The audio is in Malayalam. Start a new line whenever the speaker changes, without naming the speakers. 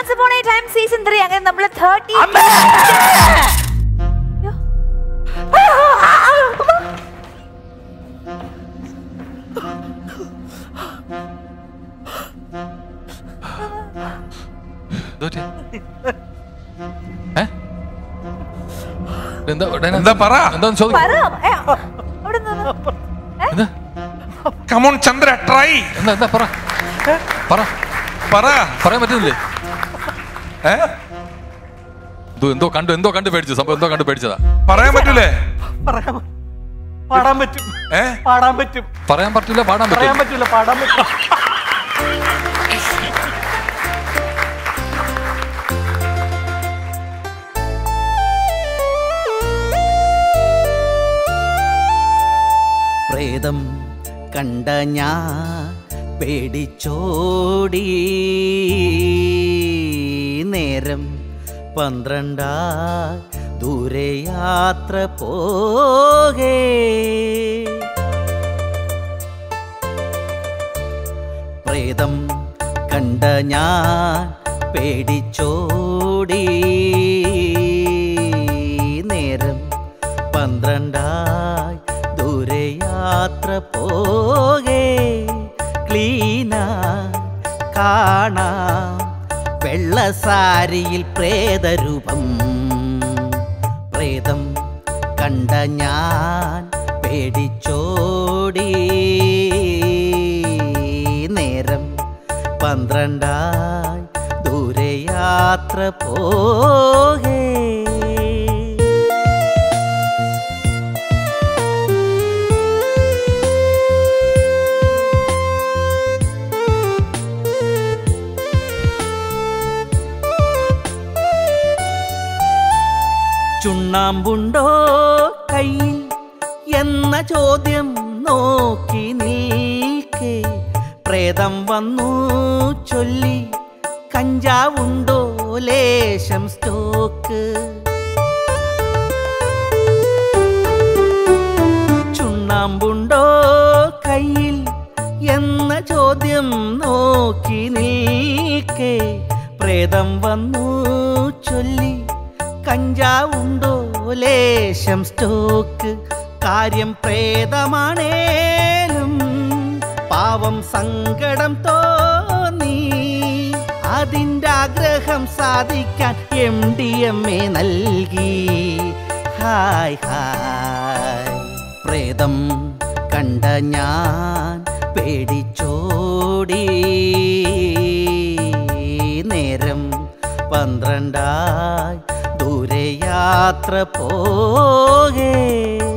Once Upon a Time season 3 അങ്ങനെ നമ്മൾ 30
എന്താ പറ കമോൺ ചന്ദ്ര ട്രൈ
എന്താ പറ പറയാൻ പറ്റുന്നില്ലേ? എന്തോ കണ്ടു പേടിച്ചു സംഭവം എന്തോ കണ്ടു പേടിച്ചതാ.
പറയാൻ പറ്റൂലേ?
പാടാൻ പറ്റും. പാടാൻ പറ്റും.
പറയാൻ പറ്റില്ല പാടാൻ
പറ്റില്ല പാടാൻ പറ്റും.
പ്രേതം കണ്ട ഞാൻ പേടിച്ചോടി നേരം 12 ദൂരെ യാത്ര പോകേ പ്രേതം കണ്ട ഞാൻ പേടിച്ചോടി നേരം 12 ദൂരെ യാത്ര പോകേ ക്ലീന കാണാം വെള്ളസാരിയിൽ പ്രേതരൂപം പ്രേതം കണ്ട ഞാൻ പേടിച്ചോടി നേരം 12 ദൂരെ യാത്ര പോകേ ചുണ്ണാമ്പുണ്ടോ കയ്യിൽ എന്ന ചോദ്യം നോക്കി നിൽക്കേ പ്രേതം വന്നു ചൊല്ലി കഞ്ചാവുണ്ടോ ലേശം സ്റ്റോക്ക് ചുണ്ണാമ്പുണ്ടോ കയ്യിൽ എന്ന ചോദ്യം നോക്കി നിൽക്കേ പ്രേതം വന്നു ചൊല്ലി കഞ്ചാവുണ്ടോ ലേശം സ്റ്റോക്ക് കാര്യം പ്രേതമാണേലും പാവം സങ്കടം തോന്നി അതിൻ്റെ ആഗ്രഹം സാധിക്കാൻ MDMA നൽകി ഹായ് ഹായ് പ്രേതം കണ്ട ഞാൻ പേടിച്ചോടി നേരം 12 ദൂരെ യാത്ര പോകേ